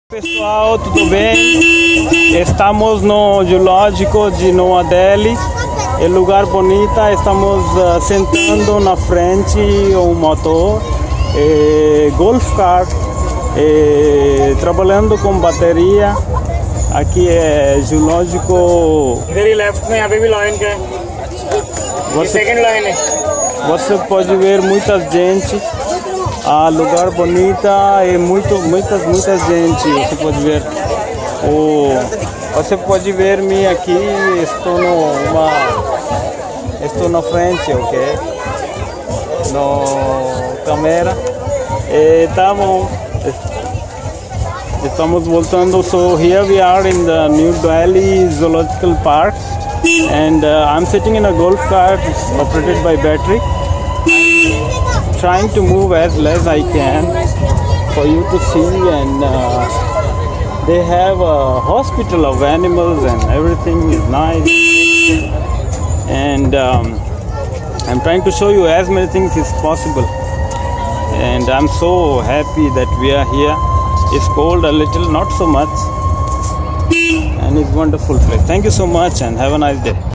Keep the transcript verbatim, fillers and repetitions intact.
Pessoal, tudo bem? Estamos no zoológico de Nova Delhi. É lugar bonito. Estamos uh, sentando na frente um motor, é, golf cart, é, trabalhando com bateria. Aqui é zoológico. Very left में यहाँ पे भी lion का है. ये second lion है. Você pode ver muita gente. Ah, lugar bonita e muito, muitas, muita gente. Você pode ver. Oh, você pode ver me aqui. Estou no uma, estou na frente, ok? No câmera. E estamos, estamos voltando. So here we are in the New Delhi Zoological Park, and uh, I'm sitting in a golf cart operated by battery. Trying to move as less I can for you to see, and uh, they have a hospital of animals and everything is nice, and um, I'm trying to show you as many things as possible, and I'm so happy that we are here. It's cold a little, not so much, and it's a wonderful place. Thank you so much and have a nice day.